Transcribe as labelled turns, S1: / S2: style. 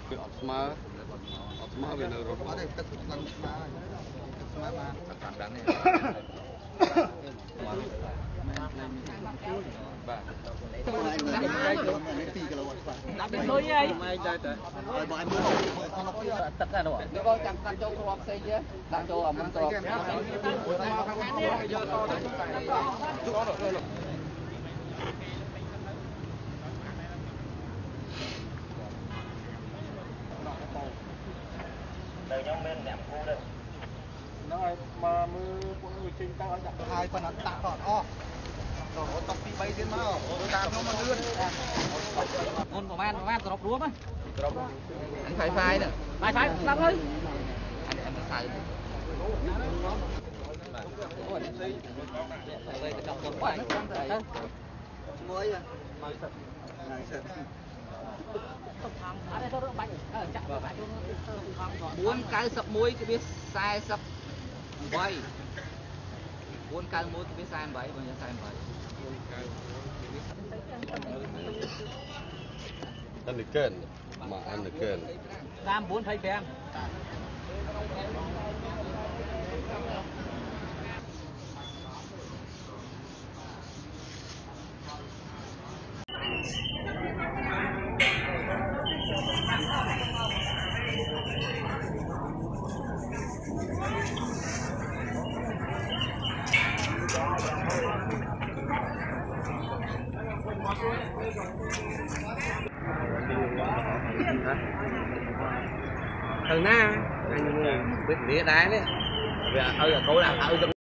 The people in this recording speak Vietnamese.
S1: Việc ọt smart về nơi rồi. Ở đây tất cả smart mà tất cả này. Đặt đến lối ấy. Tất cả rồi. Có chẳng cần cho crop xây chứ. Đặt cho ở mình crop. Đời nhau bên ném khu đây. Nó mà mưa của người trên tao ở chặt hai phần ăn tạm còn o. Rồi tóc đi bay trên máu. Tạm nó mà lươn. Ôn của man drop đuốc á. Drop. Anh phai nè. Phai lắm ơi. Anh xài. Đây cái trong con quay. Mới à. Muốn cái sập muối cái biết sai sập bay. Muốn cái muối cái biết sai bay bao nhiêu sai bay. Ăn được cơn mà ăn được cơn. Cam 4 thấy em. Thằng na anh biết đá đấy. Bây giờ câu nào